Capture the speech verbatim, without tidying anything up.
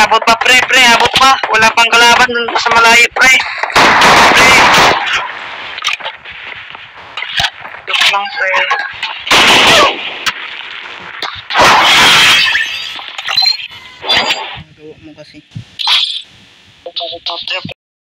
abot pa, pre, pre, abot pa. Wala pang kalaban dun sa malayo, pre. Pre. Joke lang, pre. Gawa mo kasi. Pre,